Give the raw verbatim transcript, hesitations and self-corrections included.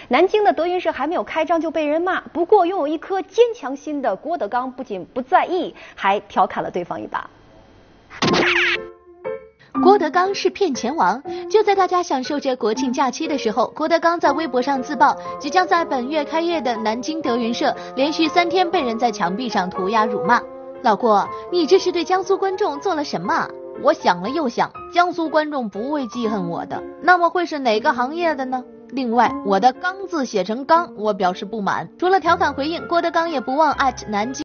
南京的德云社还没有开张就被人骂，不过拥有一颗坚强心的郭德纲不仅不在意，还调侃了对方一把。 郭德纲是骗钱王。就在大家享受着国庆假期的时候，郭德纲在微博上自曝，即将在本月开业的南京德云社连续三天被人在墙壁上涂鸦辱骂。老郭，你这是对江苏观众做了什么？我想了又想，江苏观众不会记恨我的，那么会是哪个行业的呢？另外，我的刚字写成刚，我表示不满。除了调侃回应，郭德纲也不忘@南京